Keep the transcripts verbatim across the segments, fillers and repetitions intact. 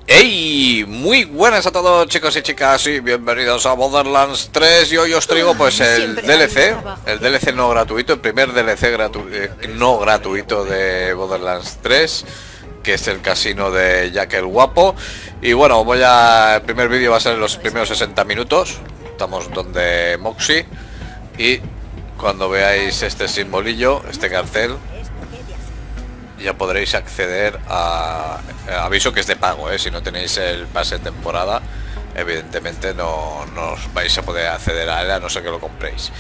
Hey, muy buenas a todos chicos y chicas y bienvenidos a Borderlands tres. Y hoy os traigo pues el D L C, el D L C no gratuito, el primer D L C gratu eh, no gratuito de Borderlands tres, que es el casino de Jack el Guapo. Y bueno, voy a... el primer vídeo va a ser en los primeros sesenta minutos. Estamos donde Moxie. Y cuando veáis este simbolillo, este cartel, ya podréis acceder a... aviso que es de pago, ¿eh? Si no tenéis el pase de temporada, evidentemente no, no os vais a poder acceder a él, a no ser que lo compréis.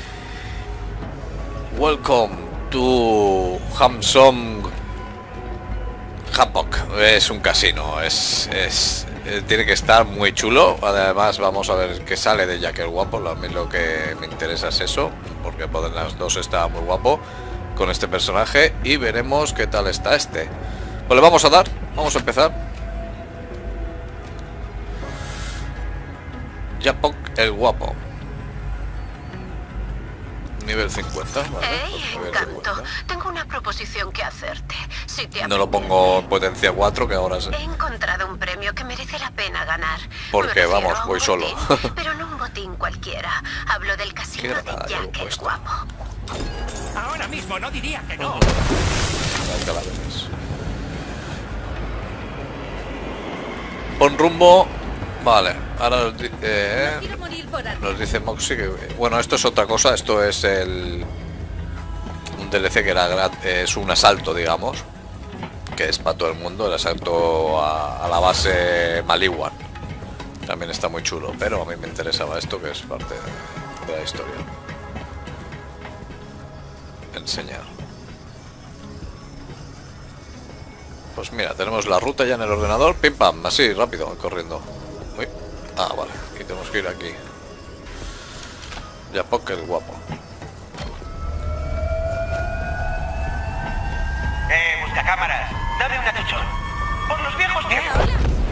Welcome to Hamsong Hapok. Es un casino, es, es, es tiene que estar muy chulo. Además vamos a ver qué sale de Jack el Guapo. A mí lo que me interesa es eso, porque Borderlands dos está muy guapo con este personaje, y veremos qué tal está este. Pues le vamos a dar, vamos a empezar. Japok el Guapo, nivel cincuenta, ¿vale? Hey, Pues nivel Encanto, cincuenta. tengo una proposición que hacerte. Si te No lo pongo en potencia cuatro, que ahora sé. He encontrado un premio que merece la pena ganar. Porque, Me refiero vamos, a un voy solo. botín, pero no un botín cualquiera. Hablo del casino Qué de granada llevo Jack el puesta. Guapo. Ahora mismo no diría que no. Ahí te la ves. Pon rumbo. Vale, ahora nos, di eh, nos dice Moxie que... bueno, esto es otra cosa. Esto es el... un D L C que era grat es un asalto, digamos, que es para todo el mundo. El asalto a, a la base Maliwan. También está muy chulo, pero a mí me interesaba esto, que es parte de, de la historia. Enseñar. Pues mira, tenemos la ruta ya en el ordenador. Pim pam, así, rápido, corriendo. Uy. Ah, vale, y tenemos que ir aquí. Japok el Guapo. Eh, busca cámaras. Dame un atuchón. Por los viejos tiempos.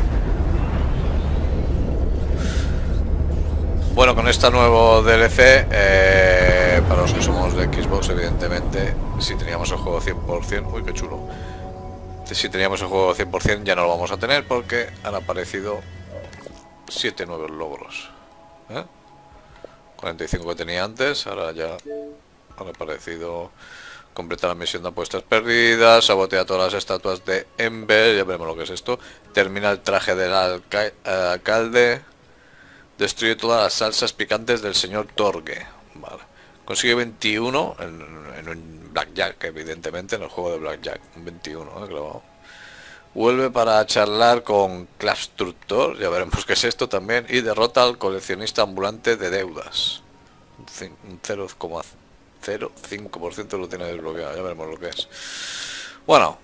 Bueno, con este nuevo D L C, eh, para los que somos de Xbox, evidentemente, si teníamos el juego cien por cien, uy, qué chulo. Si teníamos el juego cien por cien ya no lo vamos a tener, porque han aparecido siete nuevos logros. ¿Eh? cuarenta y cinco que tenía antes, ahora ya han aparecido. Completa la misión de apuestas perdidas, sabotea todas las estatuas de Ember, ya veremos lo que es esto. Termina el traje del alca alcalde. Destruye todas las salsas picantes del señor Torgue. Vale. Consigue veintiuno en, en un Blackjack, evidentemente, en el juego de Blackjack. Un veintiuno, ¿eh? Clavado. Vuelve para charlar con Clapstructor, ya veremos qué es esto también. Y derrota al coleccionista ambulante de deudas. Un cero coma cero cinco por ciento lo tiene desbloqueado, ya veremos lo que es. Bueno.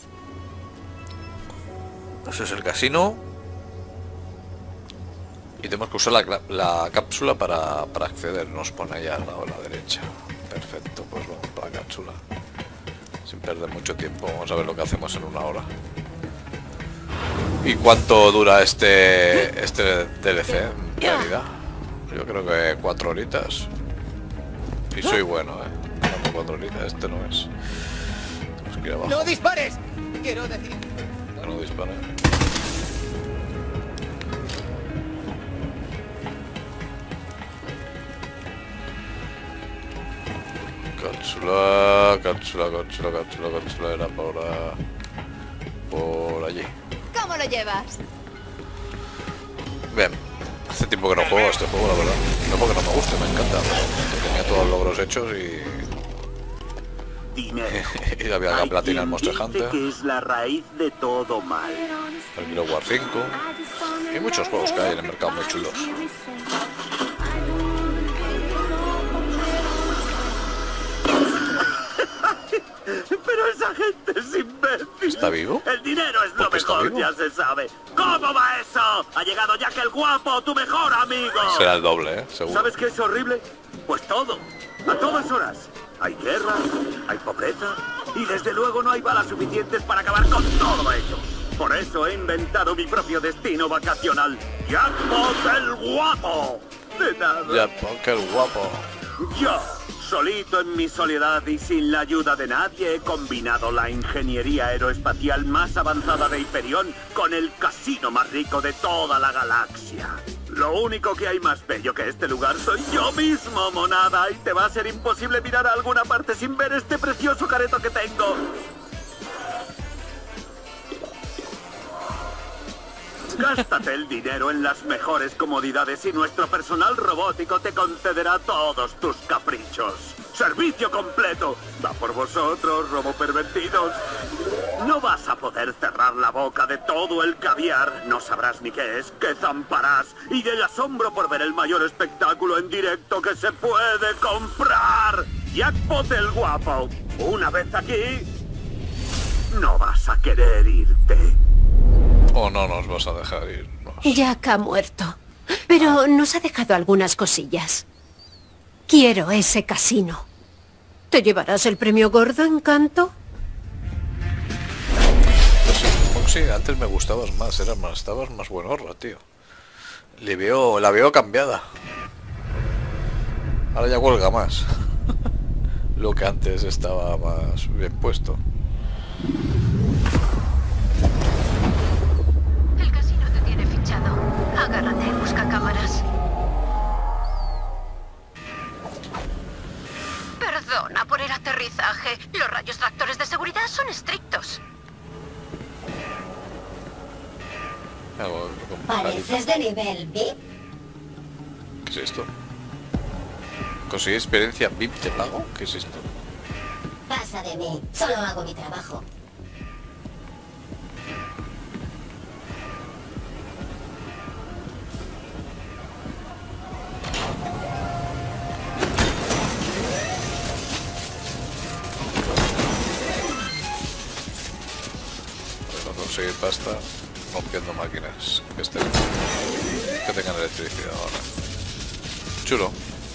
Eso es el casino. Y tenemos que usar la, la cápsula para, para acceder. Nos pone ahí al lado a la derecha. Perfecto, pues vamos para la cápsula. Sin perder mucho tiempo. Vamos a ver lo que hacemos en una hora. ¿Y cuánto dura este este D L C en realidad? Yo creo que cuatro horitas. Y soy bueno, eh. Dando cuatro horitas, este no es. Tenemos que ir abajo. ¡No dispares! Quiero decir. No dispara. Cápsula, cápsula, cápsula, cápsula, cápsula, era por, por allí. ¿Cómo lo llevas? Bien, hace tiempo que no juego a este juego, la verdad. No porque no me guste, me encanta. Pero tenía todos los logros hechos y... Dinero. y había la platina al Monster Dice Hunter, que es la raíz de todo mal. el Guild Wars cinco y muchos juegos que hay en el mercado muy chulos. Pero esa gente es imbécil. ¿Está vivo? El dinero es lo ¿Por qué está mejor, vivo? ya se sabe. ¿Cómo va eso? Ha llegado Jack el Guapo, tu mejor amigo. Será el doble, ¿eh? Seguro. ¿Sabes qué es horrible? Pues todo. A todas horas. Hay guerra, hay pobreza y desde luego no hay balas suficientes para acabar con todo ello. Por eso he inventado mi propio destino vacacional. Japok el Guapo. De nada. Japok el Guapo. Yo Solito en mi soledad y sin la ayuda de nadie he combinado la ingeniería aeroespacial más avanzada de Hyperion con el casino más rico de toda la galaxia. Lo único que hay más bello que este lugar soy yo mismo, monada, y te va a ser imposible mirar a alguna parte sin ver este precioso careto que tengo. Gástate el dinero en las mejores comodidades y nuestro personal robótico te concederá todos tus caprichos. ¡Servicio completo! ¡Va por vosotros, robo pervertidos! No vas a poder cerrar la boca de todo el caviar, no sabrás ni qué es, qué zamparás, y del asombro por ver el mayor espectáculo en directo que se puede comprar. Jackpot el guapo. Una vez aquí, no vas a querer irte. O no nos vas a dejar irnos. Jack ha muerto, pero nos ha dejado algunas cosillas. Quiero ese casino. ¿Te llevarás el premio gordo, Encanto? Pues sí, Foxy, antes me gustabas más, eras más, estabas más buenorra, tío. Le veo, la veo cambiada. Ahora ya huelga más. Lo que antes estaba más bien puesto. Agárrate, busca cámaras. Perdona por el aterrizaje. Los rayos tractores de seguridad son estrictos. ¿Pareces de nivel V I P? ¿Qué es esto? ¿Conseguí experiencia V I P de pago? ¿Qué es esto? Pasa de mí, solo hago mi trabajo. Conseguir pasta rompiendo máquinas que estén, que tengan electricidad ahora. Chulo.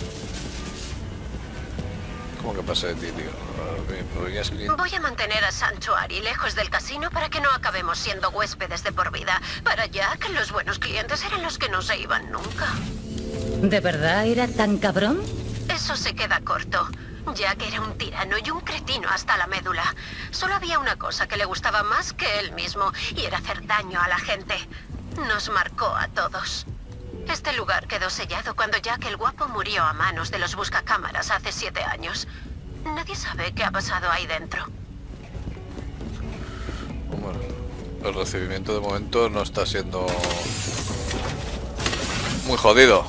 ¿Cómo que pasa de ti, tío? Voy a mantener a Sanctuary lejos del casino para que no acabemos siendo huéspedes de por vida. Para Jack, los buenos clientes eran los que no se iban nunca. ¿De verdad era tan cabrón? Eso se queda corto. Jack era un tirano y un cretino hasta la médula. Solo había una cosa que le gustaba más que él mismo, y era hacer daño a la gente. Nos marcó a todos. Este lugar quedó sellado cuando Jack el Guapo murió a manos de los buscacámaras hace siete años. Nadie sabe qué ha pasado ahí dentro. Bueno, el recibimiento de momento no está siendo muy jodido.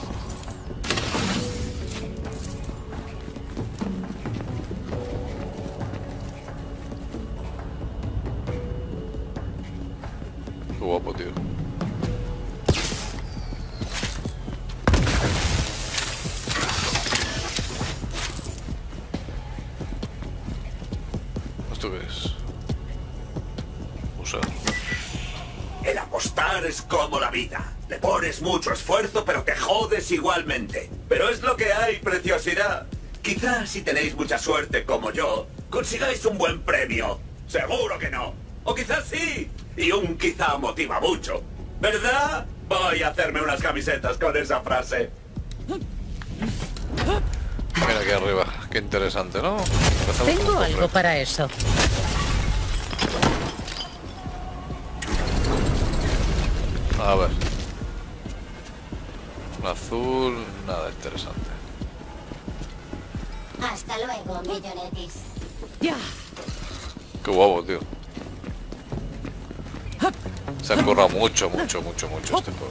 Qué guapo, tío. ¿Esto qué es? Usar. El apostar es como la vida. Le pones mucho esfuerzo, pero te jodes igualmente. Pero es lo que hay, preciosidad. Quizás si tenéis mucha suerte como yo, consigáis un buen premio. Seguro que no. O quizás sí. Y un quizá motiva mucho. ¿Verdad? Voy a hacerme unas camisetas con esa frase. Mira aquí arriba. Qué interesante, ¿no? Empezamos Tengo con un algo cofre. para eso. A ver. Un azul, nada interesante. Hasta luego, millonetis. Ya. Qué guapo, tío. Se ha currado mucho, mucho, mucho, mucho este juego.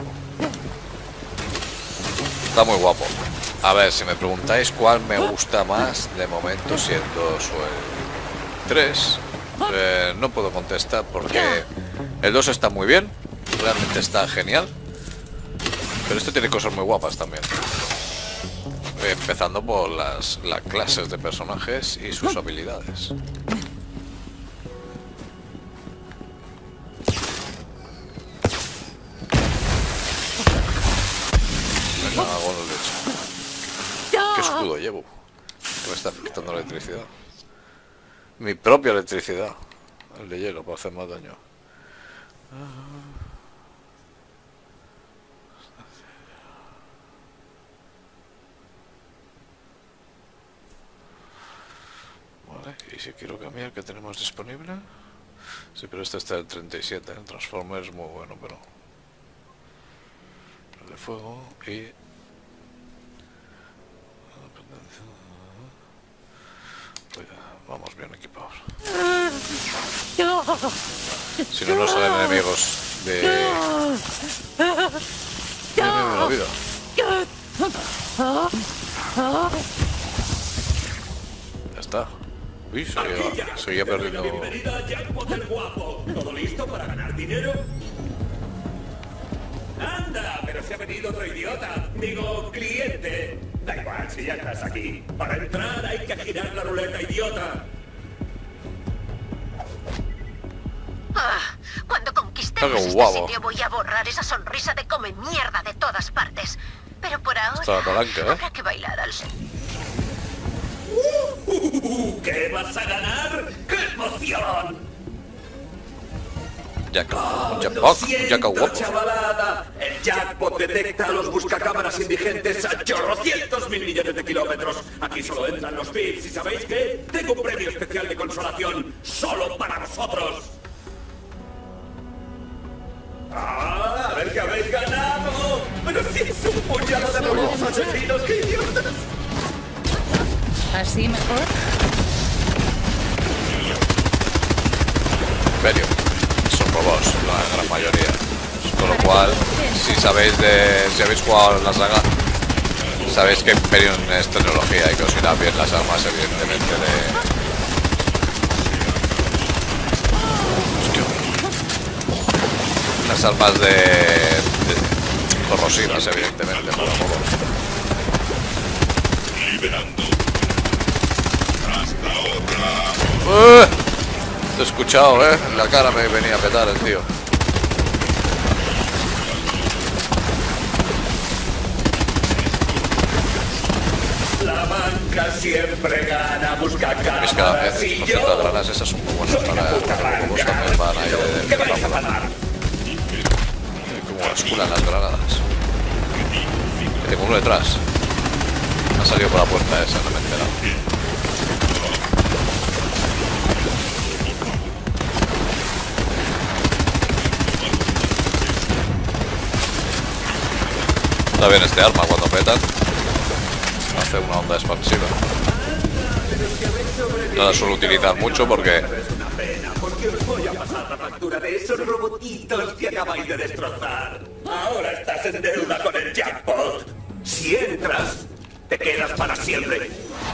Está muy guapo. A ver, si me preguntáis cuál me gusta más, de momento siendo su el tres, eh, no puedo contestar porque el dos está muy bien, realmente está genial, pero este tiene cosas muy guapas también. Empezando por las, las clases de personajes y sus habilidades. Me cago en el leche. ¿Qué escudo llevo? Que me está quitando la electricidad. Mi propia electricidad. El de hielo para hacer más daño. Vale, y si quiero cambiar, ¿qué tenemos disponible? Sí, pero este está el treinta y siete, el Transformer es muy bueno, pero... el de fuego y... vamos bien equipados. Si no nos salen enemigos de... enemigo de la vida. Ya está. Uy, seguía, seguía perdiendo... Bienvenida a Jackpot el Guapo. ¿Todo listo para ganar dinero? ¡Anda! Pero se ha venido otro idiota. Digo, cliente. Da igual, si ya estás aquí. Para entrar hay que girar la ruleta, idiota. Ah, cuando conquistemos Qué este guapo. sitio voy a borrar esa sonrisa de come mierda de todas partes. Pero por ahora Está palanca, ¿eh? habrá que bailar al son. Uh, ¿Qué vas a ganar? ¡Qué emoción! Jack, Oh, un lo jackpot, un siento, jack guapo. chavalada. El jackpot detecta a los buscacámaras indigentes a chorrocientos mil millones de kilómetros. Aquí solo entran los V I Ps y ¿sabéis qué? Tengo un premio especial de consolación solo para vosotros. ¡Ah! ¡A ver qué habéis ganado! ¡Pero si es un puñado de robots asesinos! ¡Qué idiotas! ¿Así mejor? Imperium. Son robots, la gran mayoría. Con lo cual, si sabéis de... si habéis jugado en la saga, sabéis que Imperium es tecnología y que os irán bien las armas, evidentemente, de... Hostia. Las armas de... de... corrosivas, evidentemente, para robots. ¡Uh! Te he escuchado, eh. En la cara me venía a petar el tío. La banca siempre gana, busca Es que cámaras eh, y por yo... cierto, las granas esas son muy buenas Soy para la puta para los banca. cambios van ahí de, ¿Qué de vais a ráfaga. ganar? Como las culan las granadas. Que tengo uno detrás. Ha salido por la puerta esa, no me he enterado. Está bien este arma cuando petan. Hace una onda expansiva. No la suelo utilizar mucho porque... Es una pena, porque os voy a pasar la factura de esos robotitos que acabáis de destrozar. Ahora estás en deuda con el jackpot. Si entras, te quedas para siempre.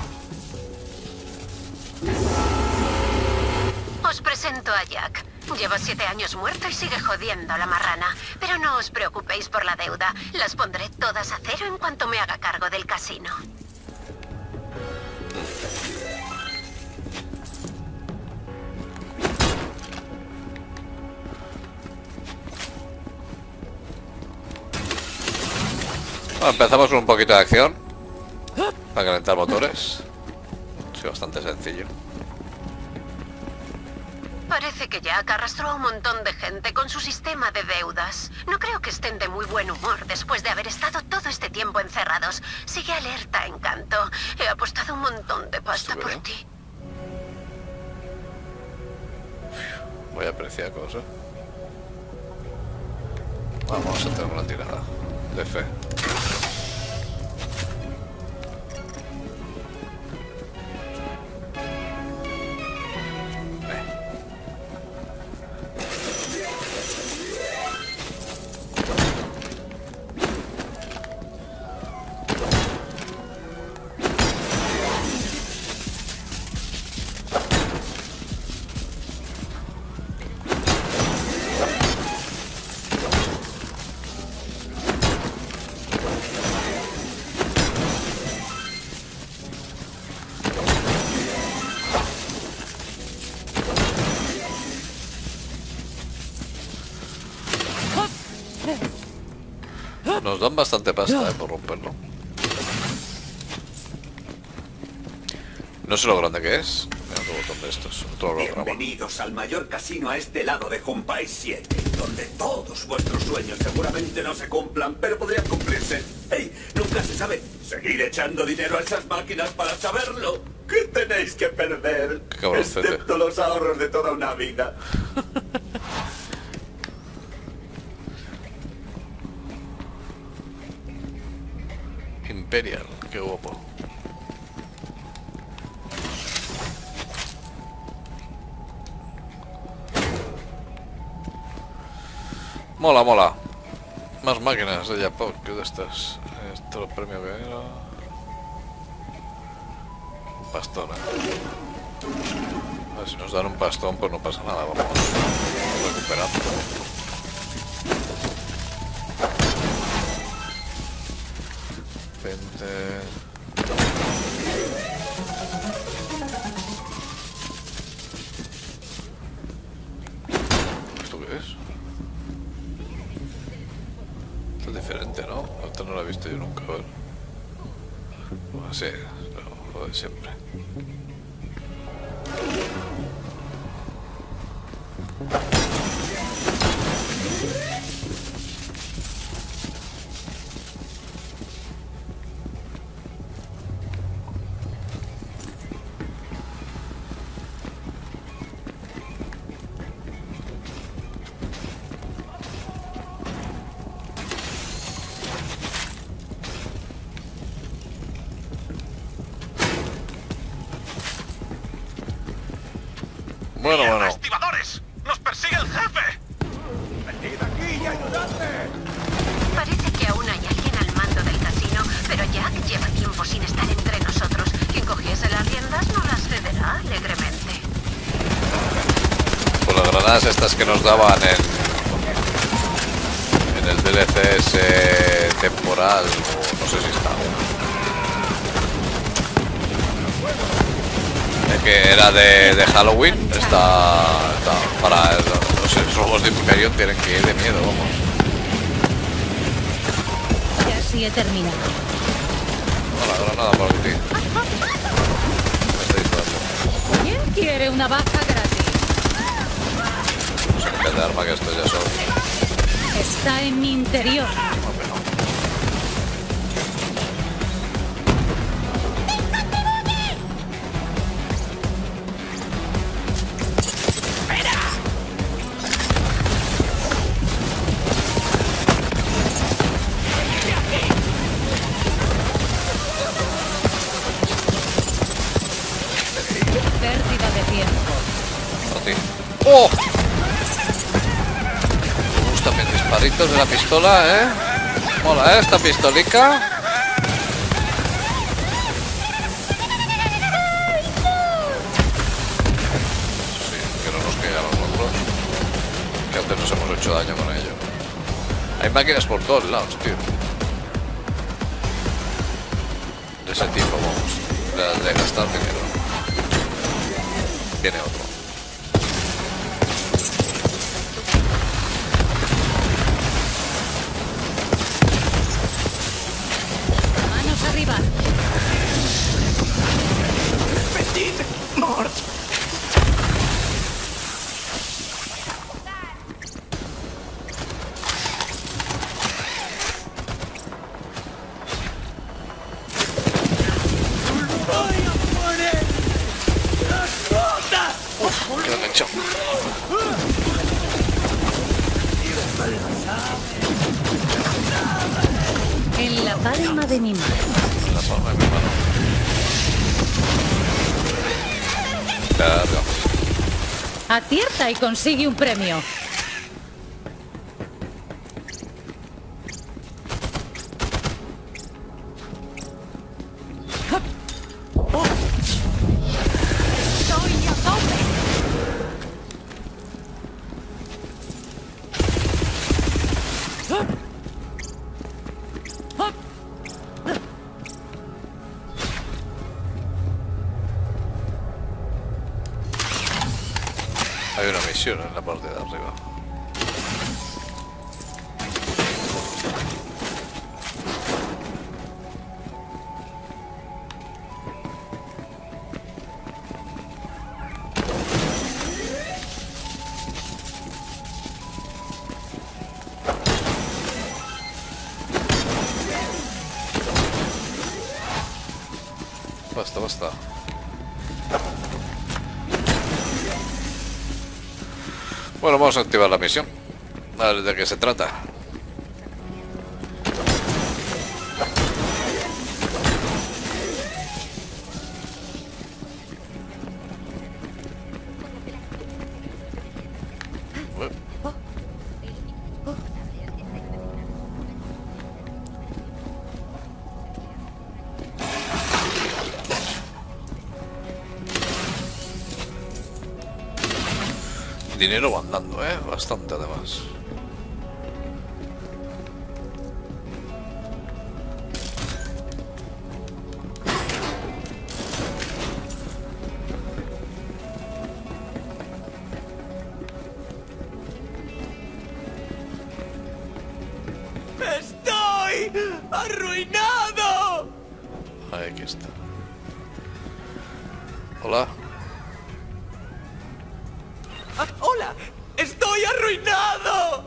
Os presento a Jack. Lleva siete años muerto y sigue jodiendo a la marrana. Pero no os preocupéis por la deuda. Las pondré todas a cero en cuanto me haga cargo del casino. Bueno, empezamos con un poquito de acción. Para calentar motores. Sí, bastante sencillo. Parece que Jack arrastró a un montón de gente con su sistema de deudas. No creo que estén de muy buen humor después de haber estado todo este tiempo encerrados. Sigue alerta, Encanto. He apostado un montón de pasta por ti. Voy a apreciar cosas. Vamos a tener una tirada de fe. Nos dan bastante pasta, eh, por romperlo. No sé lo grande que es. Mira otro botón de estos, otro holograma. Bienvenidos al mayor casino a este lado de Junpei siete, donde todos vuestros sueños seguramente no se cumplan, pero podrían cumplirse. Hey, nunca se sabe. Seguid echando dinero a esas máquinas para saberlo. ¿Qué tenéis que perder? Qué cabroncete. Excepto los ahorros de toda una vida. Imperial, qué guapo. Mola, mola. Más máquinas de Japón que de estas. Esto es el premio que era. Un pastón, ¿eh? A ver, si nos dan un pastón, pues no pasa nada. Vamos recuperando. veinte. ¿Esto qué es? Esto es diferente, ¿no? Esto no lo he visto yo nunca, a ver. Bueno, sí, lo, lo de siempre. Bueno, bueno. ¡Estibadores! ¡Nos persigue el jefe! ¡Venid aquí y ayudadme! Parece que aún hay alguien al mando del casino, pero Jack lleva tiempo sin estar entre nosotros. Quien cogiese las riendas no las cederá alegremente. Pues las granadas estas que nos daban en, en el D L C ese temporal, o no sé si está. Que era de, de Halloween, está, está para los, los juegos de Imperium tienen que ir de miedo, vamos. Casi he terminado. Hola, granada por ti. Me estoy disparando. ¿Quién quiere una baja gratis? No sé qué de arma que esto ya son. Está en mi interior. Pérdida de tiempo. A ti. ¡Oh! Me gustan mis disparitos de la pistola, ¿eh? Mola, ¿eh? Esta pistolica. Sí, que no nos caigan los otros. Que antes nos hemos hecho daño con ello. Hay máquinas por todos lados, tío. De ese tipo, vamos. De, de gastar dinero. Viene otro. Manos arriba. ¡Petit mort! Queda enganchado. En la palma de mi mano. En la palma de mi mano. Claro. Acierta y consigue un premio. ¡Estoy a tope! Hay una misión en la parte de arriba. Basta, basta. Bueno, vamos a activar la misión. A ver de qué se trata. Dinero van dando, eh, bastante además. ¡Estoy arruinado! Ahí, aquí está. Hola. Ah, ¡Hola! ¡Estoy arruinado!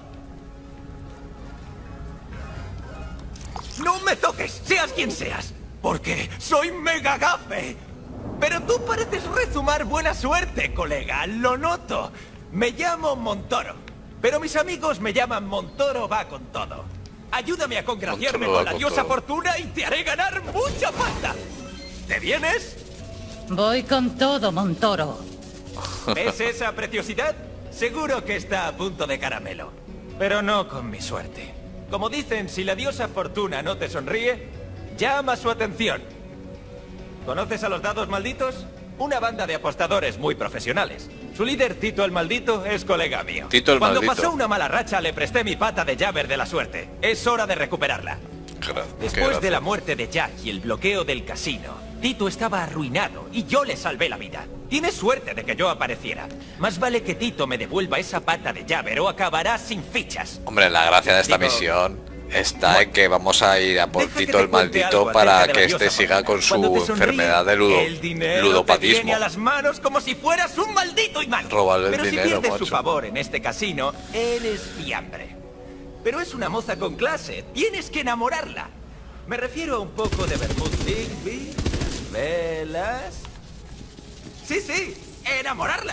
¡No me toques, seas quien seas! Porque soy mega gafe. Pero tú pareces rezumar buena suerte, colega. Lo noto. Me llamo Montoro. Pero mis amigos me llaman Montoro va con todo. Ayúdame a congraciarme Montoro va con la con diosa todo. Fortuna y te haré ganar mucha pasta. ¿Te vienes? Voy con todo, Montoro. ¿Ves esa preciosidad? Seguro que está a punto de caramelo. Pero no con mi suerte. Como dicen, si la diosa Fortuna no te sonríe, llama su atención. ¿Conoces a los dados malditos? Una banda de apostadores muy profesionales. Su líder, Tito el Maldito, es colega mío. Tito el Cuando Maldito. pasó una mala racha, le presté mi pata de llaver de la suerte. Es hora de recuperarla. Gra- qué Después gracia. de la muerte de Jack y el bloqueo del casino, Tito estaba arruinado y yo le salvé la vida. Tienes suerte de que yo apareciera. Más vale que Tito me devuelva esa pata de llave o acabará sin fichas. Hombre, la gracia de esta Digo, misión está en que vamos a ir a por Deja que Tito te el cuente algo Maldito acerca para de la que diosa este siga Fortuna. con su Cuando te sonríe, enfermedad de ludo- el dinero te ludopatismo. viene a las manos como si fueras un maldito imán. Robarle el Pero dinero, si pierdes macho. su favor en este casino, eres fiambre. Pero es una moza con clase. Tienes que enamorarla. Me refiero a un poco de vermouth Bigby, las velas... Sí, sí, enamorarla.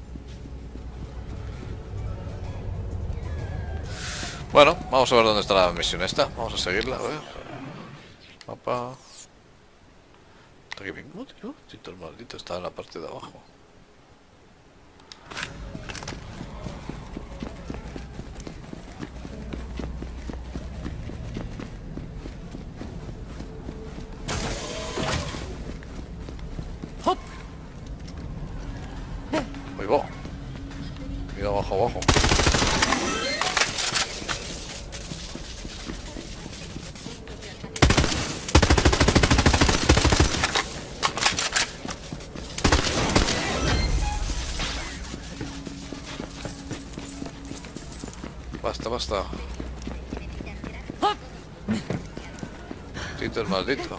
Bueno, vamos a ver dónde está la misión esta. Vamos a seguirla, a ver. Mapa. Está aquí mismo, tío. Tito el Maldito está en la parte de abajo. ¡Hop! Ahí va. Mira abajo, abajo. Basta, basta. ¡Hop! Tito el Maldito.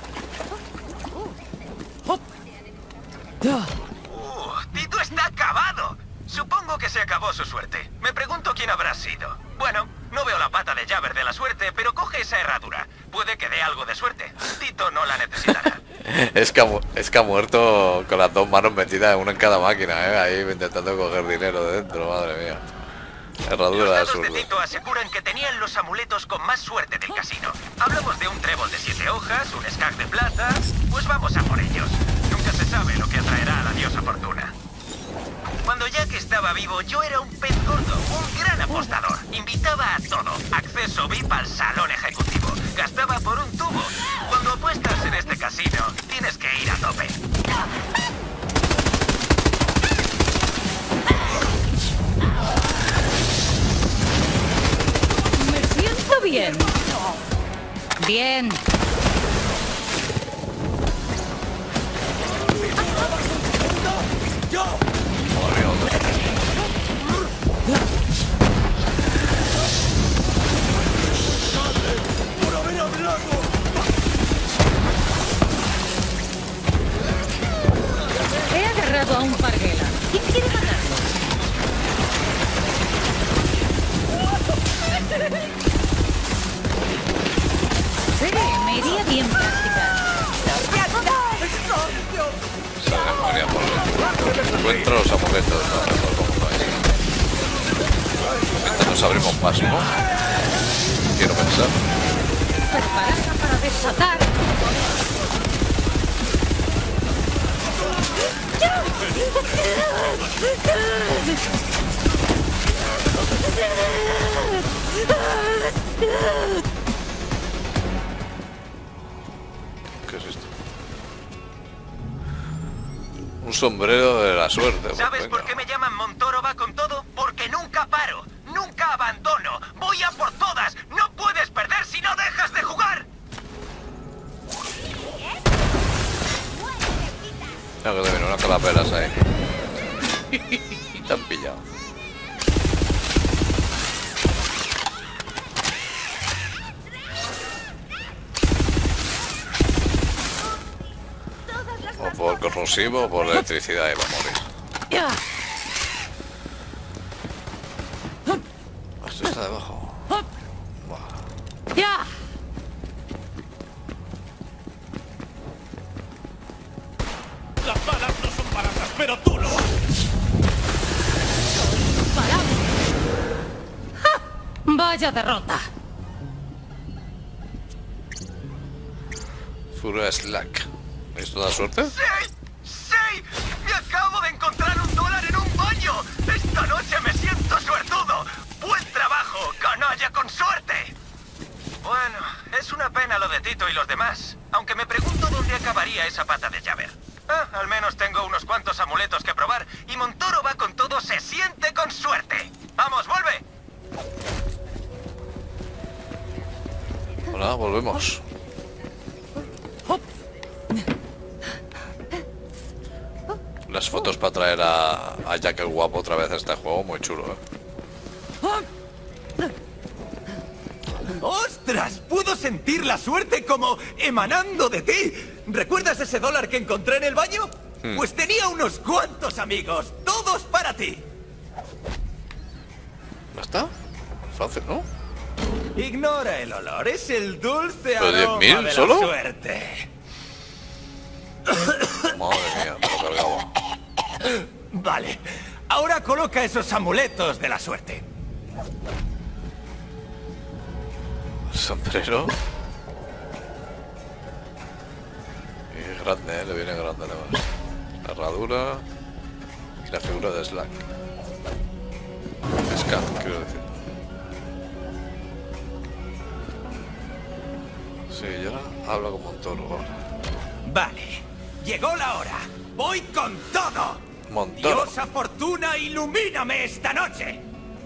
¡Hop! ¡Ah! Uh, Tito está acabado. Supongo que se acabó su suerte. Me pregunto quién habrá sido. Bueno, no veo la pata de llaver de la suerte, pero coge esa herradura. Puede que dé algo de suerte. Tito no la necesitará. Es que, ha, mu- es que ha muerto con las dos manos metidas, una en cada máquina, ¿eh? Ahí intentando coger dinero de dentro, madre mía. Los Herradura de dados de absurdo. Tito aseguran que tenían los amuletos con más suerte del casino. Hablamos de un trébol de siete hojas, un skag de plata... Pues vamos a por ellos. Nunca se sabe lo que atraerá a la diosa Fortuna. Cuando Jack estaba vivo, yo era un pez gordo, un gran apostador. Invitaba a todo. Acceso V I P al salón ejecutivo. Gastaba por un tubo. Cuando apuestas en este casino, tienes que ir a tope. Me siento bien. Bien. He agarrado a un parguela. ¿Quién quiere matarlo? Sí, me iría bien practicar. Esa memoria Encuentra los amuletos. No, no, no, no, mientras nos abrimos paso, ¿no? Quiero pensar. Preparada para desatar. ¿Qué es esto? Un sombrero de la suerte. ¿Sabes pues por qué me llaman Montoro va con todo? Porque nunca paro, nunca abandono. Voy a por todas. No puedes perder si no dejas de jugar. No, que te viene unas calaveras ahí. Te han pillado. O por corrosivo o por electricidad y va a morir. Ya. Esto está debajo. Ya. Las balas no son baratas, pero tú lo Vaya derrota. Fura Slack. ¿Esto da suerte? ¡Sí! ¡Sí! ¡Me acabo de encontrar un dólar en un baño! ¡Esta noche me siento suertudo! ¡Buen trabajo, canalla con suerte! Bueno, es una pena lo de Tito y los demás. Aunque me pregunto dónde acabaría esa pata de llave. Ah, al menos tengo unos cuantos amuletos que probar. Y Montoro va con todo, se siente con suerte. ¡Vamos, vuelve! Hola, volvemos. Las fotos para traer a, a Jack el guapo otra vez a este juego, muy chulo, ¿eh? ¡Ostras! Puedo sentir la suerte como emanando de ti. ¿Recuerdas ese dólar que encontré en el baño? Hmm. Pues tenía unos cuantos amigos, todos para ti. ¿No está? Fácil, ¿no? Ignora el olor, es el dulce ¿Pero diez aroma mil de solo? la suerte. Madre mía, me lo cargaba. Vale, ahora coloca esos amuletos de la suerte. Sombrero. Y es grande, ¿eh? Le viene grande además. La herradura y la figura de Slack. Scan, quiero decir. Sí, y ahora habla como un toro ahora. Vale, llegó la hora. ¡Voy con todo! Montoro. ¡Diosa Fortuna, ilumíname esta noche!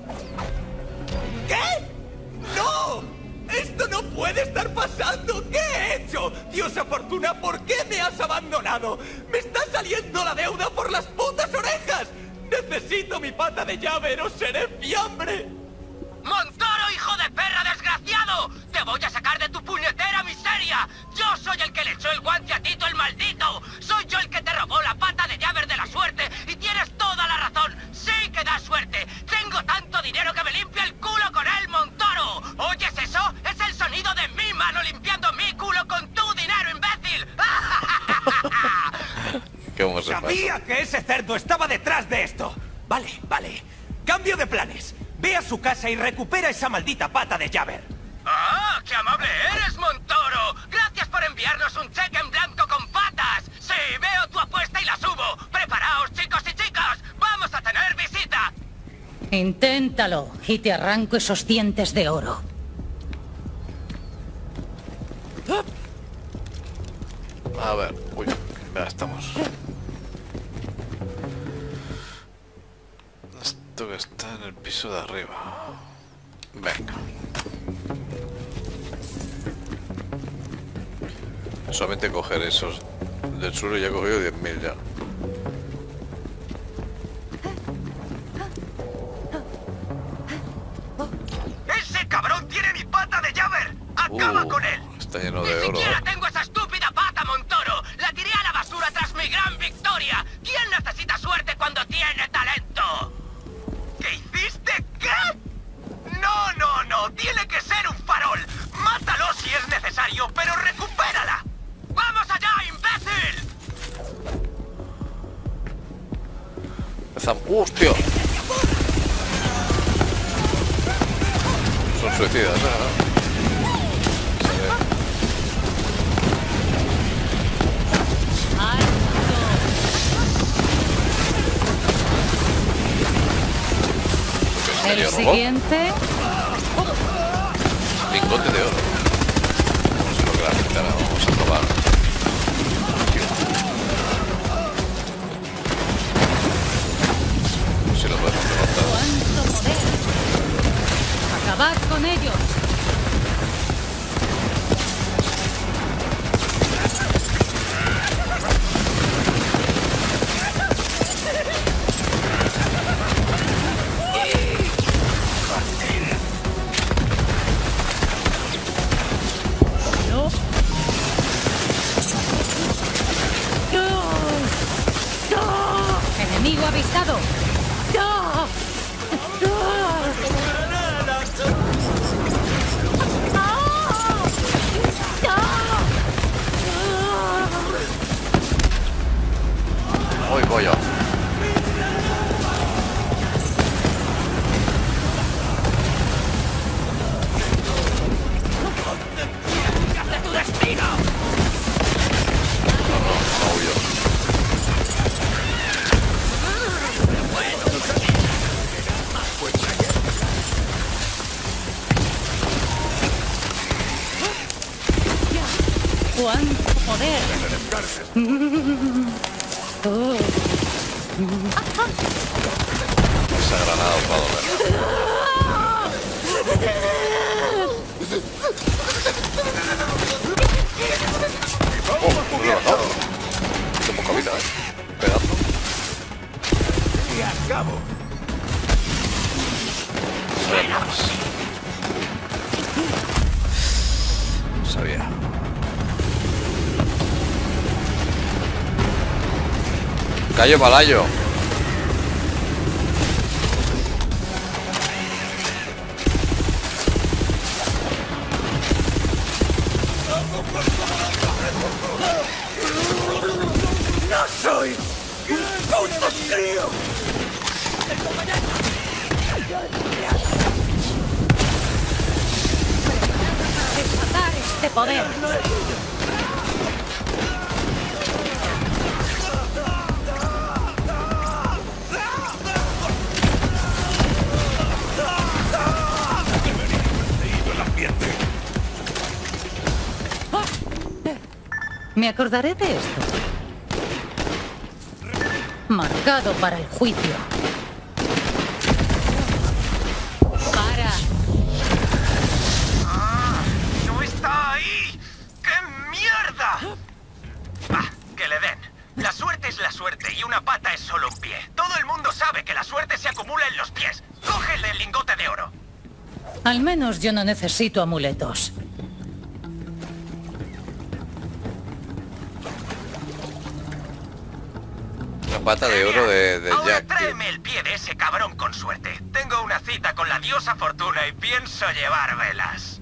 ¿Qué? ¡No! ¡Esto no puede estar pasando! ¿Qué he hecho? ¡Diosa Fortuna, ¿por qué me has abandonado? ¡Me está saliendo la deuda por las putas orejas! ¡Necesito mi pata de llave o seré fiambre! ¡Montoro, hijo de perra desgraciado! ¡Te voy a sacar de tu puñetera miseria! ¡Yo soy el que le echó el guante a Tito el maldito! ¡Soy yo el que te robó la pata de llaves de la suerte! ¡Y tienes toda la razón! ¡Sí que da suerte! ¡Tengo tanto dinero que me limpia el culo con él, Montoro! ¿Oyes eso? ¡Es el sonido de mi mano limpiando mi culo con tu dinero, imbécil! ¿Cómo se pasa? Sabía que ese cerdo estaba detrás de esto. Vale, vale. Cambio de planes. Ve a su casa y recupera esa maldita pata de llave. ¡Ah! ¡Qué amable eres, Montoro! ¡Gracias por enviarnos un cheque en blanco con patas! ¡Sí! ¡Veo tu apuesta y la subo! ¡Preparaos, chicos y chicas! ¡Vamos a tener visita! Inténtalo y te arranco esos dientes de oro. A ver, uy, ya estamos. Esto que está en el piso de arriba. Venga. Solamente coger esos del suelo ya he cogido diez mil ya. ¡Ese cabrón tiene mi pata de llave! ¡Acaba Uh, con él! está lleno ¡Ni de oro. siquiera tengo esa estúpida pata, Montoro! ¡La tiré a la basura tras mi gran victoria! ¿Quién necesita suerte cuando tiene talento? ¿Qué hiciste? ¿Qué? No, no, no. Tiene que ser un farol. Mátalo si es necesario, pero recupérala. ¡Vamos allá, imbécil! Empezamos. ¡Hostia! Son suicidas, ¿eh? El siguiente. Lingote de oro. No sé lo que la gente hará. Vamos a probar. Si lo podemos derrotar. ¡Cuánto poder! ¡Acabad con ellos! ¡Enemigo avistado! Voy, voy yo. ¡Cuánto poder! Oh. Esa granada os va a doler. ¡Oh! ¡Me he levantado! Qué poca vida, ¿eh? Pedazo. ¡Y acabo! Sabía. Callo Malayo. ¡No soy un puto crío! ¡Desatar este poder! Me acordaré de esto. Marcado para el juicio. ¡Para! ¡Ah! ¡No está ahí! ¡Qué mierda! Ah, que le den. La suerte es la suerte y una pata es solo un pie. Todo el mundo sabe que la suerte se acumula en los pies. ¡Coge el del lingote de oro! Al menos yo no necesito amuletos. La pata de oro de, de Ahora Jack. tráeme el pie de ese cabrón con suerte. Tengo una cita con la diosa Fortuna y pienso llevar velas.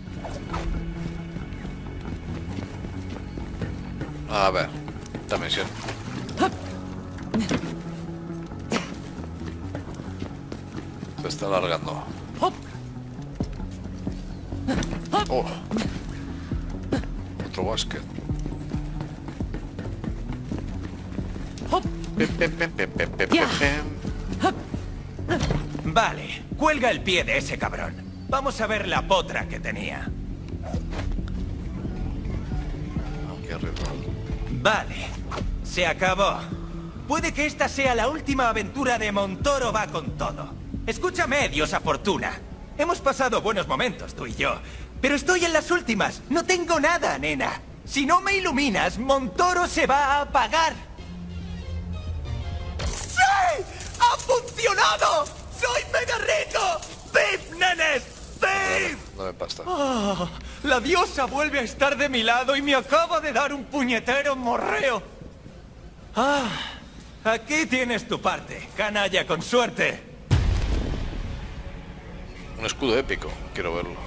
A ver, esta misión. Se está alargando. Oh. Otro básquet. Pem, pem, pem, pem, pem, pem, pem, pem. Vale, cuelga el pie de ese cabrón. Vamos a ver la potra que tenía. Aquí arriba. Vale, se acabó. Puede que esta sea la última aventura de Montoro va con todo. Escúchame, diosa Fortuna. Hemos pasado buenos momentos, tú y yo. Pero estoy en las últimas. No tengo nada, nena. Si no me iluminas, Montoro se va a apagar. ¡Sí! ¡Ha funcionado! ¡Soy mega rico! ¡Viv, nenes! ¡Viv! Dame pasta. Oh, la diosa vuelve a estar de mi lado y me acaba de dar un puñetero morreo. Ah, aquí tienes tu parte, canalla con suerte. Un escudo épico. Quiero verlo.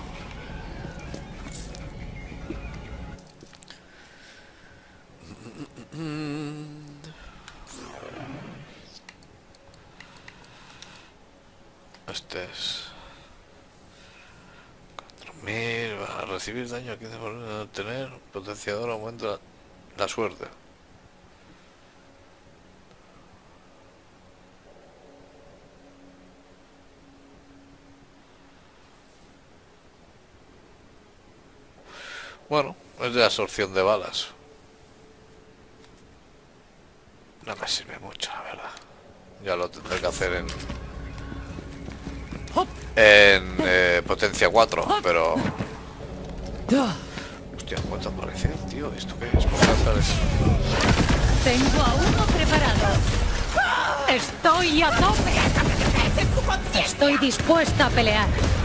Este es cuatro mil. Va a recibir daño al quince por ciento de obtener potenciador, aumenta la, la suerte. Bueno, es de absorción de balas. No me sirve mucho, la verdad. Ya lo tendré que hacer en en eh, potencia cuatro, pero... Hostia, ¿cuánto aparece, tío? ¿Esto qué es? ¿Por qué aparece? Tengo a uno preparado. Estoy a tope. Estoy dispuesta a pelear.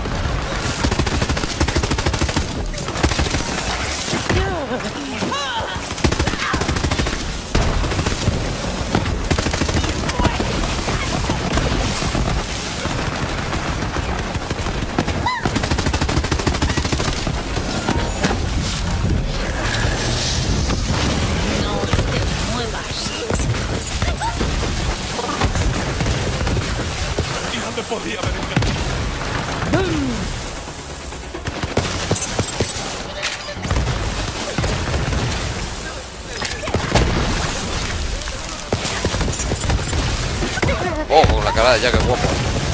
Podía haber engañado. Oh, con la cara de Jack, qué guapo.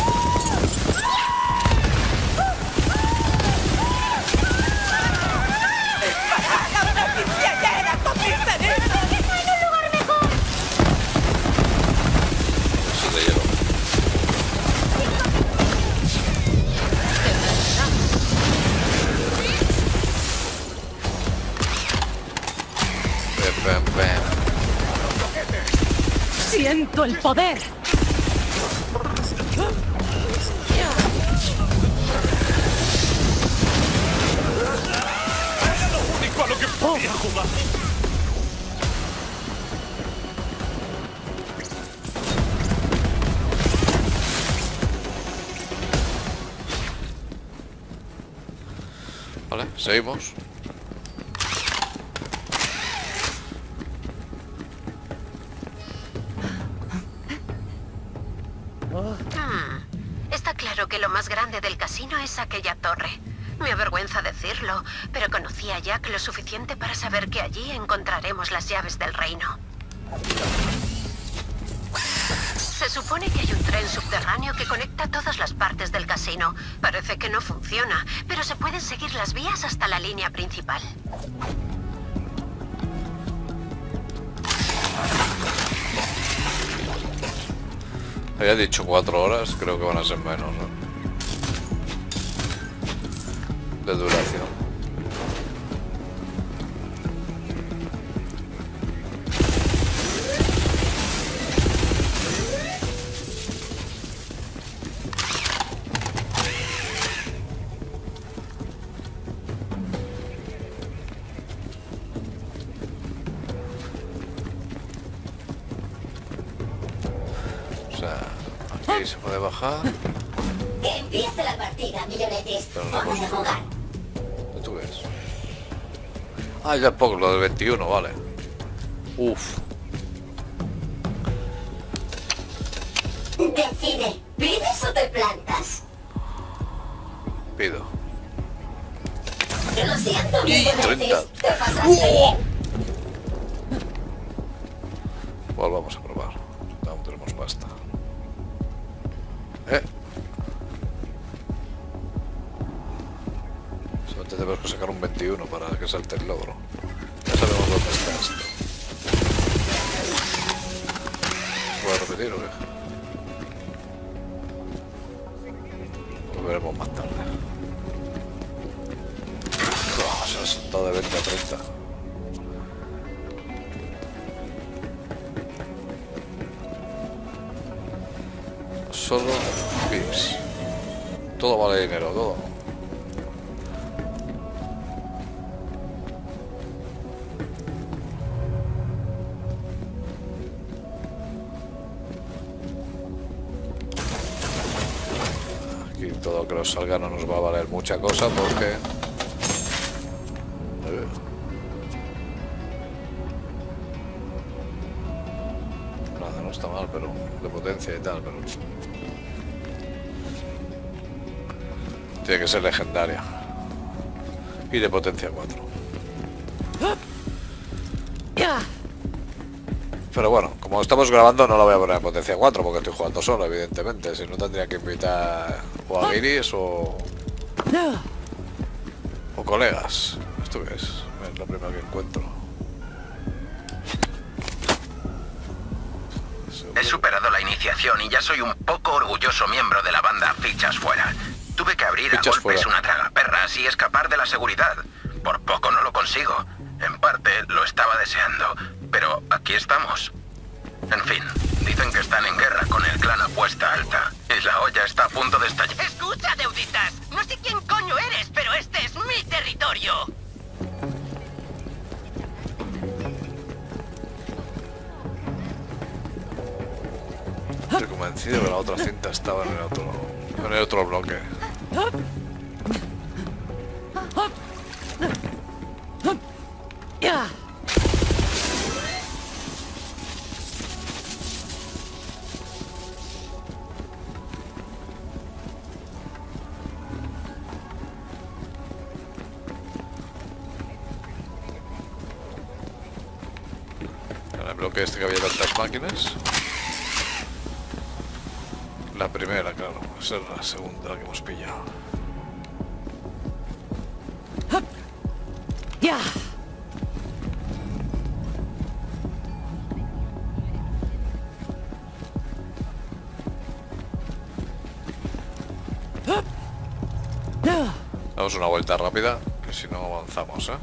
Eso de hielo. Bam, bam, bam. Siento el poder. Era lo único a lo que podía jugar. Vale, seguimos. Hmm. Está claro que lo más grande del casino es aquella torre. Me avergüenza decirlo, pero conocí a Jack lo suficiente para saber que allí encontraremos las llaves del reino. Se supone que hay un tren subterráneo que conecta todas las partes del casino. Parece que no funciona, pero se pueden seguir las vías hasta la línea principal. Había dicho cuatro horas, creo que van a ser menos, ¿no? De duración. O sea, aquí se puede bajar. Que empiece la partida, millonetis. Pero no Vamos a puedo. jugar. ¿Qué tú ves? Ah, ya poco, lo del veintiuno, vale. Uf. Decide, ¿pides o te plantas? Pido. Yo lo siento, treinta. millonetis. Te pasaste. Pues vamos a probar. Aún tenemos pasta. Eh. Solamente tenemos que sacar un veintiuno para que salte el logro. Ya sabemos dónde está esto. ¿Puedo repetir o qué? Lo veremos más tarde. Oh, se ha saltado de veinte a treinta. Solo pips. Todo vale dinero, todo. Aquí todo lo que nos salga no nos va a valer mucha cosa porque... Eh, Nada, no está mal, pero de potencia y tal, pero... Tiene que ser legendaria. Y de potencia cuatro. Pero bueno, como estamos grabando no la voy a poner en potencia cuatro porque estoy jugando solo, evidentemente. Si no tendría que invitar o a Iris o... o colegas. ¿Esto qué es? Es lo primero que encuentro. He superado la iniciación y ya soy un poco orgulloso miembro de la banda Fichas Fuera. Tuve que abrir Fichas a golpes fuera. una tragaperras y escapar de la seguridad. Por poco no lo consigo. En parte lo estaba deseando, pero aquí estamos. En fin, dicen que están en guerra con el clan Apuesta Alta y la olla está a punto de estallar. Escucha, deuditas. No sé quién coño eres, pero este es mi territorio. Estoy convencido que la otra cinta estaba en el otro, en el otro bloque. En el bloque este que había tantas máquinas. La primera, claro, esa es la segunda que hemos pillado. ¡Ya! Damos una vuelta rápida, que si no avanzamos, ¿eh?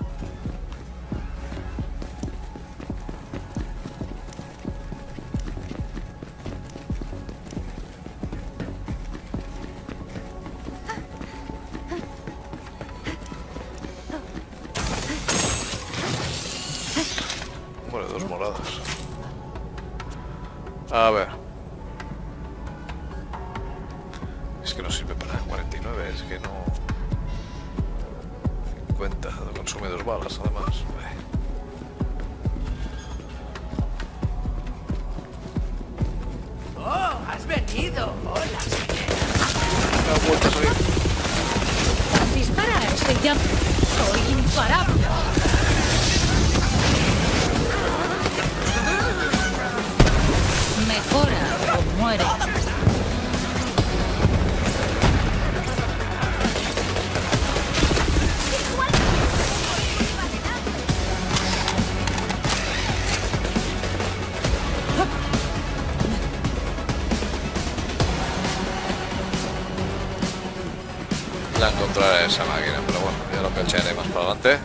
Bueno, dos moradas. A ver. Es que no sirve para cuarenta y nueve, es que no... cincuenta, consume dos balas además. ¡Oh, has venido! ¡Hola! Me ha vuelto a salir. Dispara, ese ya. Soy imparable. Mejora o muere. La encontraré esa máquina, pero bueno, ya lo cacharé más para adelante.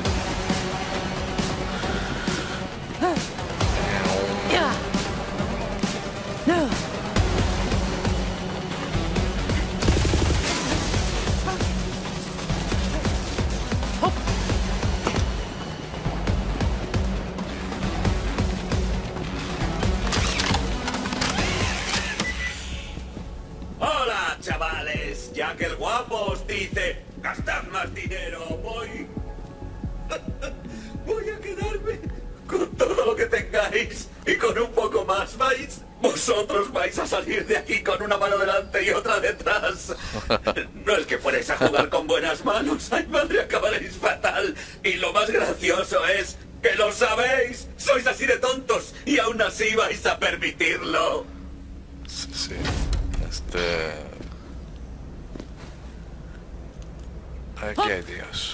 Hola, chavales. Ya que el guapo os dice, gastad más dinero, voy... voy a quedarme con todo lo que tengáis y con un poco más, ¿vais? Vosotros vais a salir de aquí con una mano delante y otra detrás. No es que fuerais a jugar con buenas manos. Ay, madre, acabaréis fatal. Y lo más gracioso es que lo sabéis. Sois así de tontos y aún así vais a permitirlo. Sí, sí. Este... Aquí hay tíos.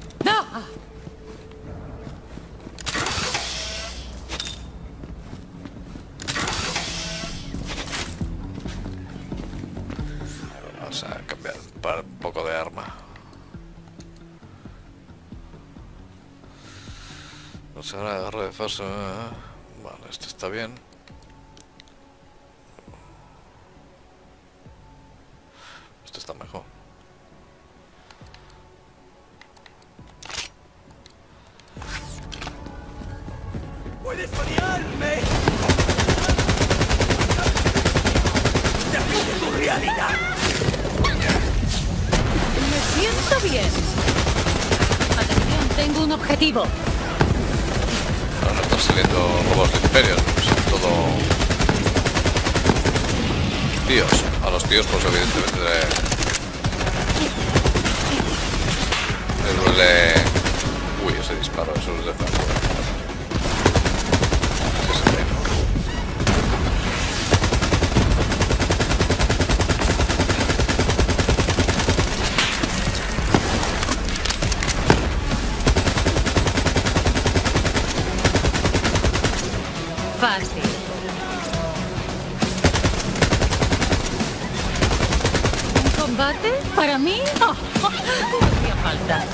Vamos a cambiar para un poco de arma. No se agarra de falso. Vale, esto está bien. Esto está mejor. ¡Puedes odiarme! ¡Define tu realidad! Me siento bien. Atención, tengo un objetivo. Ahora están saliendo robots de imperio. Son todo... tíos. A los tíos pues evidentemente Me duele... Uy, ese disparo, eso es de Franco. Fácil. ¿Un combate? ¿Para mí? Oh, oh, no hacía falta.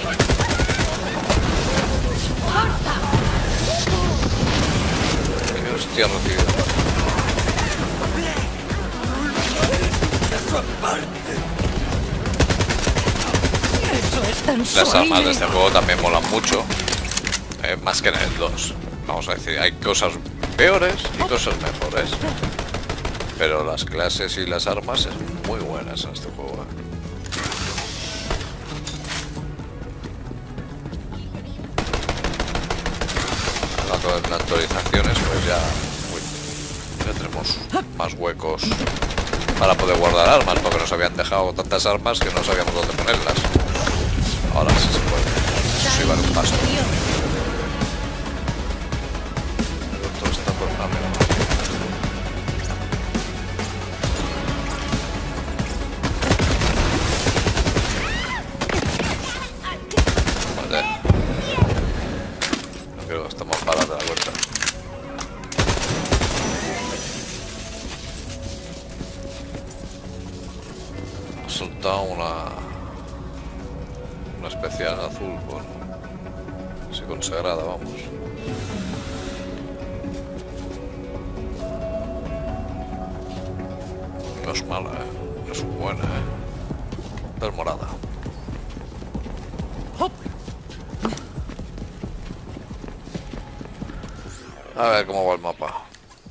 Qué hostia recibido. Eso es tan Las suave. armas de este juego también molan mucho. Eh, más que en el dos. Vamos a decir, hay cosas peores y cosas mejores. Pero las clases y las armas son muy buenas en este juego. ¿eh? Hablando de actualizaciones, pues ya, uy, ya tenemos más huecos para poder guardar armas, porque nos habían dejado tantas armas que no sabíamos dónde ponerlas. Ahora sí se puede. Eso sí vale un paso. Todo está por una mierda. Vale. No creo que estamos parados de la vuelta. Ha soltado una... una especial azul, bueno. Así consagrada, vamos. No es mala, ¿eh? No es buena, ¿eh? Es morada. A ver cómo va el mapa.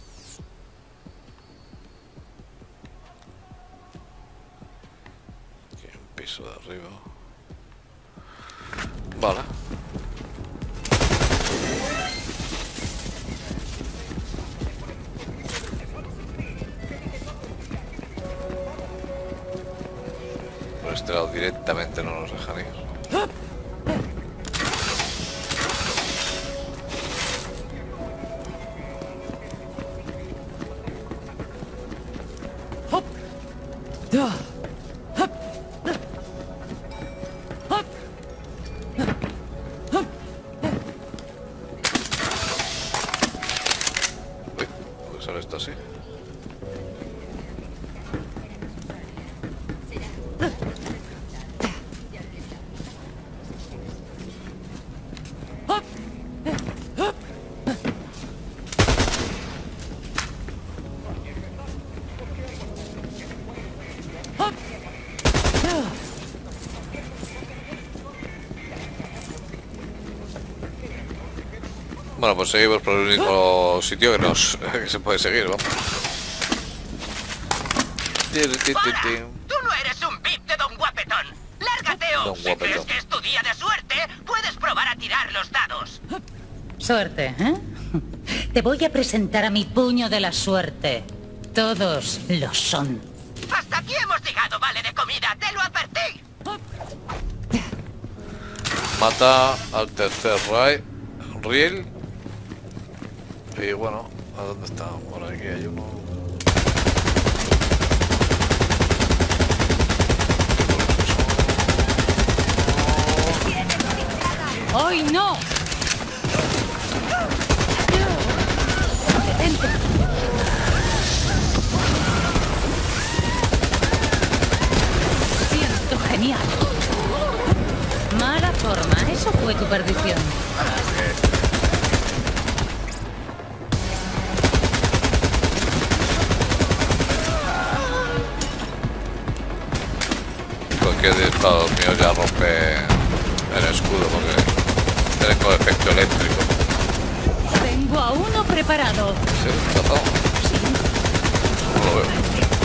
Aquí un piso de arriba. Vale. Por este lado directamente no nos dejan ir. Uy, ¿puede ser esto así? Bueno, pues seguimos por el único sitio que nos que se puede seguir, vamos. ¡Fuera! ¡Tú no eres un V I P de Don Guapetón! ¡Lárgate o, Don si Guapetón. crees que es tu día de suerte, puedes probar a tirar los dados! Suerte, ¿eh? Te voy a presentar a mi puño de la suerte. Todos lo son. ¡Hasta aquí hemos llegado, vale de comida! ¡Te lo advertí! Mata al tercer ray, riel. Y bueno, ¿a dónde está? Por aquí hay uno. ¡Hoy no! Detente. Siento genial. Mala forma, eso fue tu perdición. Cualquier disparo mío ya rompe el escudo porque tengo efecto eléctrico. Tengo a uno preparado. ¿Sí? ¿Está todo? No lo veo.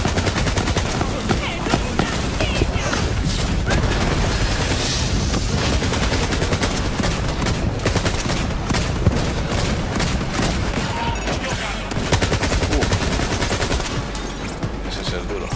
Uh. Ese es el duro.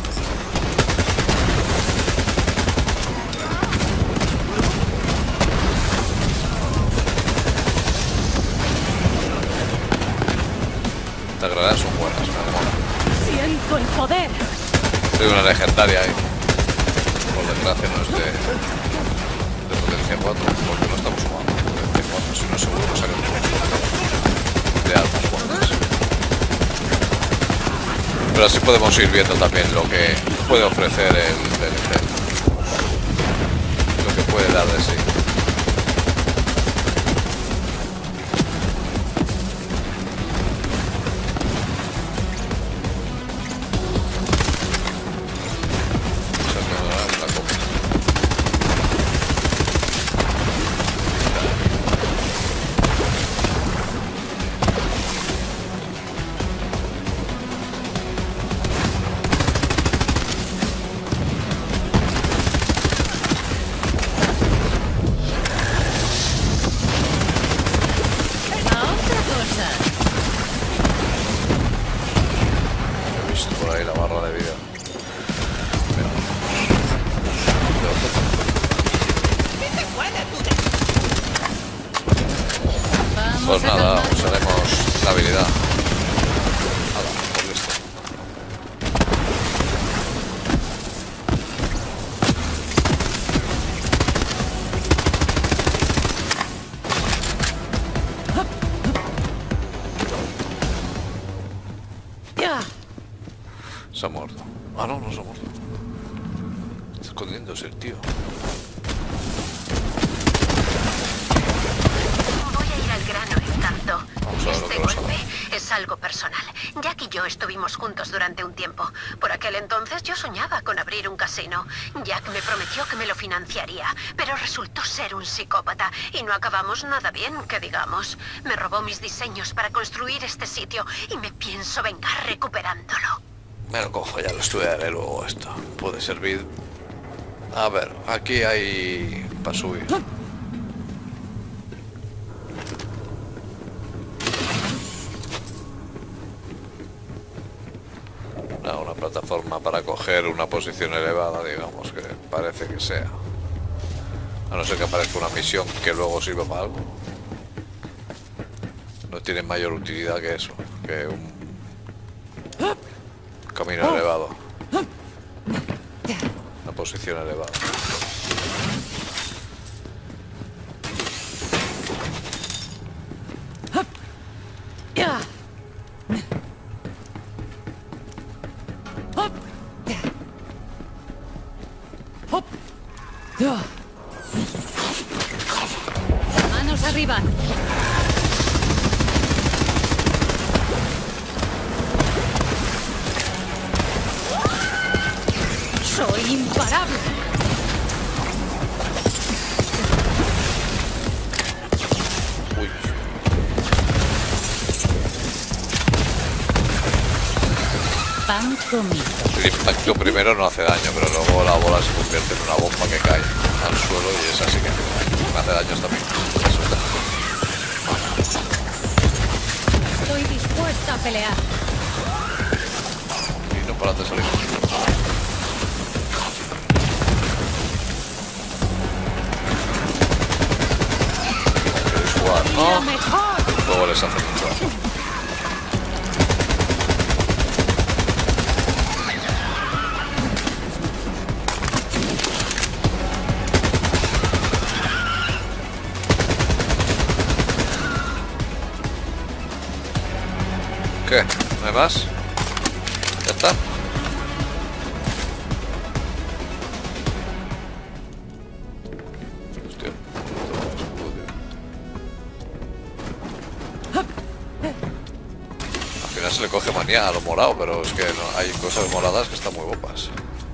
Estas granadas son buenas, me mola. Siento el poder. Soy una legendaria ahí. Por desgracia no es de, de potencia cuatro, porque no estamos jugando de potencia cuatro, si no seguro que sale de armas fuertes. Pero así podemos ir viendo también lo que puede ofrecer el D L C. Lo que puede dar de sí. Pues nada, usaremos la habilidad. Nada, pues listo. Se ha muerto. Ah, no, no se ha muerto. Está escondiéndose el tío. Este golpe es algo personal. Jack y yo estuvimos juntos durante un tiempo. Por aquel entonces yo soñaba con abrir un casino. Jack me prometió que me lo financiaría, pero resultó ser un psicópata y no acabamos nada bien, que digamos. Me robó mis diseños para construir este sitio y me pienso vengar recuperándolo. Me lo cojo, ya lo estudiaré luego esto. Puede servir. A ver, aquí hay para subir. Una plataforma para coger una posición elevada, digamos, que parece que sea. A no ser que aparezca una misión que luego sirva para algo. No tiene mayor utilidad que eso, que un camino elevado. Una posición elevada. Manos arriba. Soy imparable. Uy. Pan comido. El impacto primero no hace daño, pero luego la bola se convierte en una bomba que cae al suelo y es así que me hace daño también. Estoy dispuesta a pelear. Y no para de salir. ¿Queréis jugar? No. El juego les hace mucho daño. ¿Qué? ¿No hay más? ¿Ya está? Hostia. Al final se le coge manía a lo morado, pero es que no, hay cosas moradas que están muy guapas.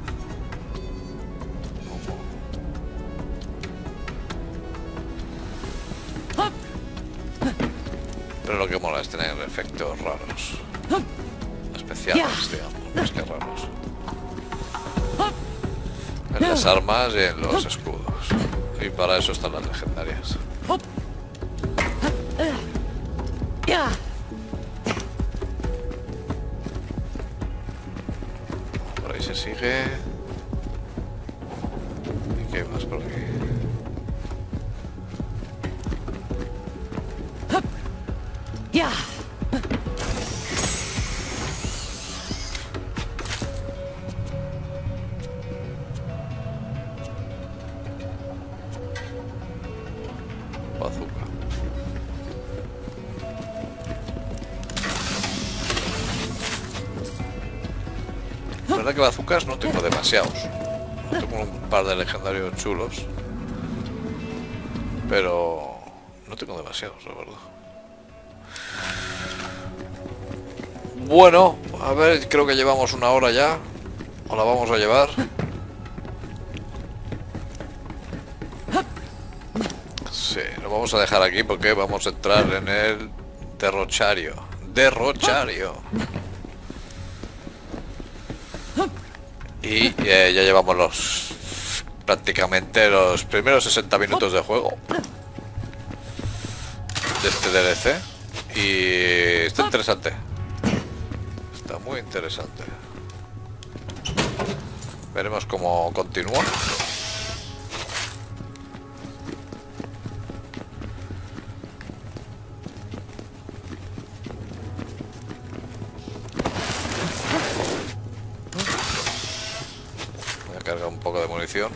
Pero lo que mola es tener efectos raros. Especiales, digamos, más que raros. En las armas y en los escudos. Y para eso están las legendarias. Por ahí se sigue. ¿Y qué hay más por aquí? Ya. La verdad que bazookas no tengo demasiados. Tengo un par de legendarios chulos. Pero no tengo demasiados, la verdad. Bueno, a ver, creo que llevamos una hora ya. ¿O la vamos a llevar? Sí, lo vamos a dejar aquí porque vamos a entrar en el derrochario. Derrochario. Y eh, ya llevamos los prácticamente los primeros sesenta minutos de juego de este D L C. Y está interesante. Está muy interesante. Veremos cómo continúa. Voy a cargar un poco de munición.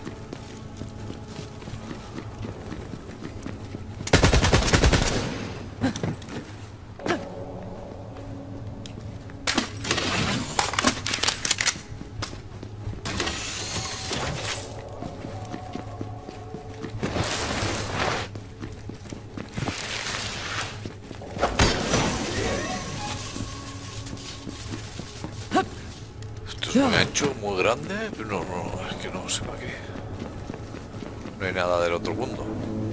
Me ha hecho muy grande, pero no, no, es que no sé para qué. No hay nada del otro mundo.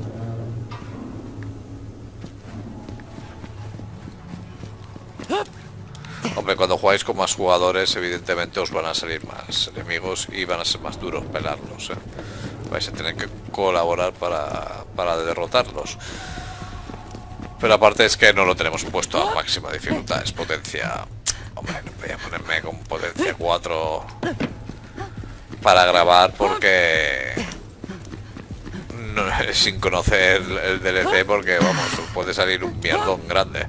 Hombre, cuando jugáis con más jugadores, evidentemente os van a salir más enemigos y van a ser más duros pelarlos, ¿eh? Vais a tener que colaborar para, para derrotarlos. Pero aparte es que no lo tenemos puesto a máxima dificultad, es potencia... Hombre, no voy a ponerme con potencia cuatro para grabar porque no, sin conocer el D L C, porque vamos, puede salir un mierdón grande.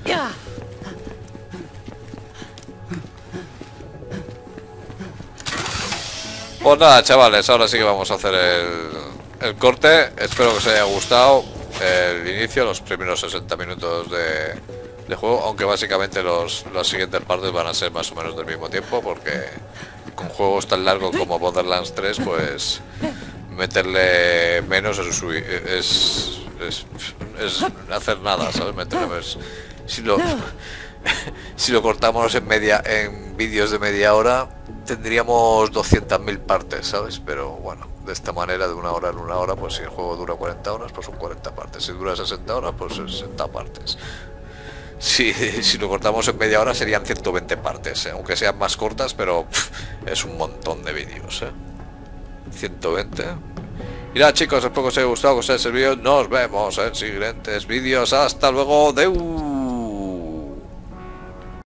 Pues nada, chavales, ahora sí que vamos a hacer el, el corte. Espero que os haya gustado el inicio, los primeros sesenta minutos de... de juego, aunque básicamente los, las siguientes partes van a ser más o menos del mismo tiempo, porque con juegos tan largos como Borderlands tres, pues meterle menos es, es, es, es hacer nada, ¿sabes? Meterle menos. Si lo, si lo cortamos en media en vídeos de media hora, tendríamos doscientas mil partes, ¿sabes? Pero bueno, de esta manera, de una hora en una hora, pues si el juego dura cuarenta horas, pues son cuarenta partes. Si dura sesenta horas, pues sesenta partes. Si, si lo cortamos en media hora serían ciento veinte partes, ¿eh? Aunque sean más cortas, pero pff, es un montón de vídeos, ¿eh? ciento veinte. Y nada, chicos, espero que os haya gustado, que os haya servido. Nos vemos en siguientes vídeos. Hasta luego. Deu.